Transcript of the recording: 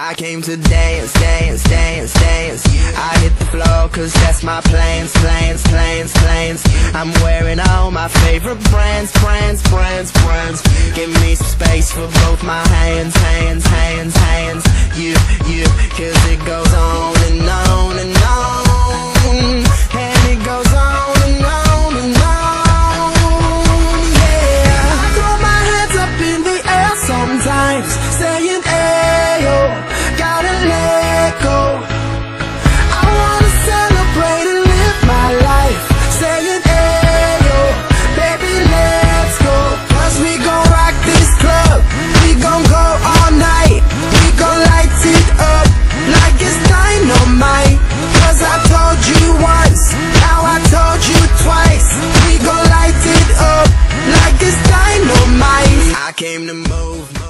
I came to dance, dance, dance, dance. I hit the floor cause that's my plans, plans, plans, plans. I'm wearing all my favorite brands, brands, brands, brands. Give me some space for both my hands, hands, hands, hands. You, cause it goes on and on and on. And it goes on and on and on. Yeah, I throw my hands up in the air sometimes, saying ayo, gotta let go. I wanna celebrate and live my life, saying ayo, baby let's go. Cause we gon' rock this club, we gon' go all night, we gon' light it up like it's dynamite. Cause I told you once, now I told you twice, we gon' light it up like it's dynamite. I came to move.